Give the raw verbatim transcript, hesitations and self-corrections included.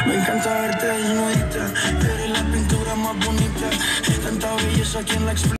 Me encanta verte desnudita, eres la pintura más bonita. Tanta belleza, ¿quién la explica?